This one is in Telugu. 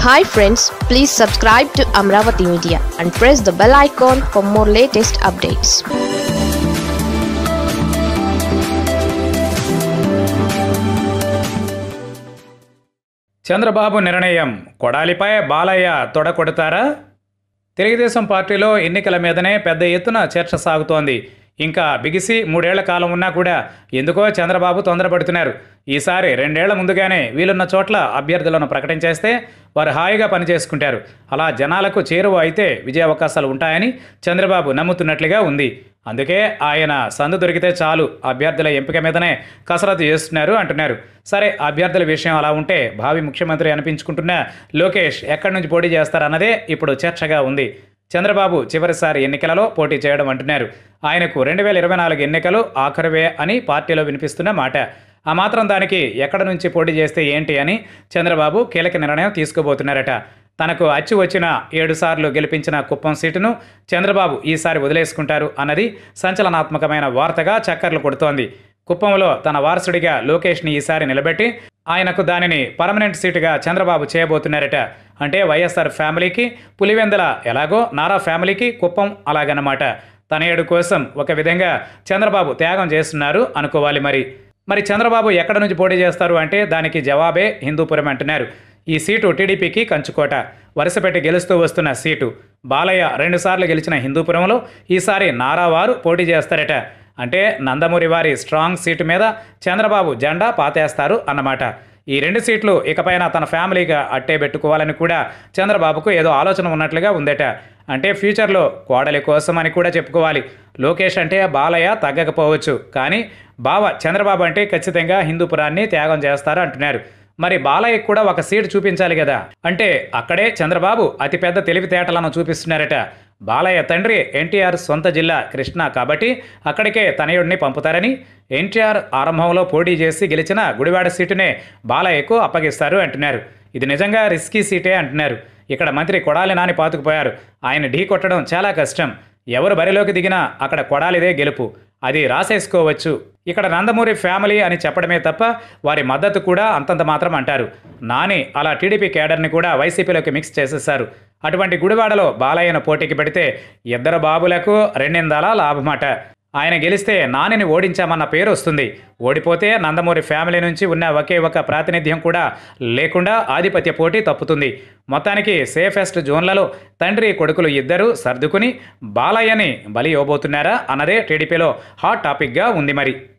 Hi friends, please subscribe to Amaravathi Media and press the bell icon for more latest updates. Chandrababu నిర్ణయం కొడాలిపై బాలయ్య తొడకొడతారా? తెలుగుదేశం పార్టీలో ఎన్నికల మీదనే పెద్ద ఎత్తున చర్చ సాగుతోంది. ఇంకా బిగిసి 3 ఏళ్ల కాలం ఉన్నా కూడా ఎందుకో చంద్రబాబు తొందరపడుతున్నారు. ఈసారి 2 ఏళ్ల ముందుగానే వీలున్న చోట్ల అభ్యర్థులను ప్రకటించేస్తే వారు హాయిగా పనిచేసుకుంటారు. అలా జనాలకు చేరువ అయితే విజయ అవకాశాలు ఉంటాయని చంద్రబాబు నమ్ముతున్నట్లుగా ఉంది. అందుకే ఆయన సందు దొరికితే చాలు అభ్యర్థుల ఎంపిక మీదనే కసరత్తు చేస్తున్నారు అంటున్నారు. సరే, అభ్యర్థుల విషయం అలా ఉంటే భావి ముఖ్యమంత్రి అనిపించుకుంటున్న లోకేష్ ఎక్కడి నుంచి పోటీ చేస్తారన్నదే ఇప్పుడు చర్చగా ఉంది. చంద్రబాబు చివరిసారి ఎన్నికలలో పోటీ చేయడం అంటున్నారు. ఆయనకు 2024 ఎన్నికలు ఆఖరివే అని పార్టీలో వినిపిస్తున్న మాట. ఆ మాత్రం దానికి ఎక్కడి నుంచి పోటీ చేస్తే ఏంటి అని చంద్రబాబు కీలక నిర్ణయం తీసుకోబోతున్నారట. తనకు అచ్చి వచ్చిన 7 సార్లు గెలిపించిన కుప్పం సీటును చంద్రబాబు ఈసారి వదిలేసుకుంటారు అన్నది సంచలనాత్మకమైన వార్తగా చక్కర్లు కొడుతోంది. కుప్పంలో తన వారసుడిగా లోకేష్ని ఈసారి నిలబెట్టి ఆయనకు దానిని పర్మనెంట్ సీటుగా చంద్రబాబు చేయబోతున్నారట. అంటే వైఎస్ఆర్ ఫ్యామిలీకి పులివెందుల ఎలాగో నారా ఫ్యామిలీకి కుప్పం అలాగన్నమాట. తనయుడు కోసం ఒక విధంగా చంద్రబాబు త్యాగం చేస్తున్నారు అనుకోవాలి. మరి చంద్రబాబు ఎక్కడ నుంచి పోటీ చేస్తారు అంటే దానికి జవాబే హిందూపురం అంటున్నారు. ఈ సీటు టీడీపీకి కంచుకోట, వరుసపెట్టి గెలుస్తూ వస్తున్న సీటు. బాలయ్య 2 సార్లు గెలిచిన హిందూపురంలో ఈసారి నారా వారు పోటీ చేస్తారట. అంటే నందమూరి వారి స్ట్రాంగ్ సీటు మీద చంద్రబాబు జెండా పాతేస్తారు అన్నమాట. ఈ 2 సీట్లు ఇకపైన తన ఫ్యామిలీగా అట్టే పెట్టుకోవాలని కూడా చంద్రబాబుకు ఏదో ఆలోచన ఉన్నట్లుగా ఉందట. అంటే ఫ్యూచర్లో కోడలి కోసం అని కూడా చెప్పుకోవాలి. లోకేష్ అంటే బాలయ్య తగ్గకపోవచ్చు, కానీ బావ చంద్రబాబు అంటే ఖచ్చితంగా హిందూపురాన్ని త్యాగం చేస్తారు అంటున్నారు. మరి బాలయ్యకు కూడా ఒక సీటు చూపించాలి కదా. అంటే అక్కడే చంద్రబాబు అతిపెద్ద తెలివితేటలను చూపిస్తున్నారట. బాలయ్య తండ్రి ఎన్టీఆర్ సొంత జిల్లా కృష్ణా కాబట్టి అక్కడికే తనయుడిని పంపుతారని, ఎన్టీఆర్ ఆరంభంలో పోటీ చేసి గెలిచిన గుడివాడ సీటునే బాలయ్యకు అప్పగిస్తారు అంటున్నారు. ఇది నిజంగా రిస్కీ సీటే అంటున్నారు. ఇక్కడ మంత్రి కొడాలి నాని పాతుకుపోయారు. ఆయన ఢీ కొట్టడం చాలా కష్టం. ఎవరు బరిలోకి దిగినా అక్కడ కొడాలిదే గెలుపు, అది రాసేసుకోవచ్చు. ఇక్కడ నందమూరి ఫ్యామిలీ అని చెప్పడమే తప్ప వారి మద్దతు కూడా అంతంత మాత్రం అంటారు. నాని అలా టీడీపీ కేడర్ని కూడా వైసీపీలోకి మిక్స్ చేసేశారు. అటువంటి గుడివాడలో బాలయ్యను పోటీకి పెడితే 2 బాబులకు 2 లాభమట. ఆయన గెలిస్తే నానిని ఓడించామన్న పేరు వస్తుంది. ఓడిపోతే నందమూరి ఫ్యామిలీ నుంచి ఉన్న ఒకే ఒక ప్రాతినిధ్యం కూడా లేకుండా ఆధిపత్య పోటీ తప్పుతుంది. మొత్తానికి సేఫెస్ట్ జోన్లలో తండ్రి కొడుకులు ఇద్దరూ సర్దుకుని బాలయ్యని బలి ఇవ్వబోతున్నారా అన్నదే టీడీపీలో హాట్ టాపిక్గా ఉంది.